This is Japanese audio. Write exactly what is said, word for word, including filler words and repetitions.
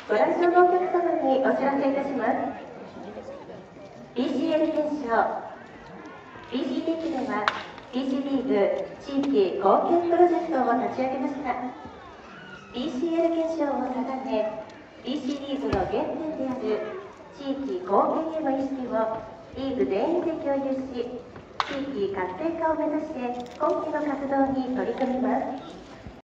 ご来場のお客様にお知らせいたします。 ビーシーエル 検証 ビーシー リーグでは ビーシー リーグ地域貢献プロジェクトを立ち上げました。 ビーシーエル 検証を定め ビーシー リーグの原点である地域貢献への意識をリーグ全員で共有し、地域活性化を目指して今期の活動に取り組みます。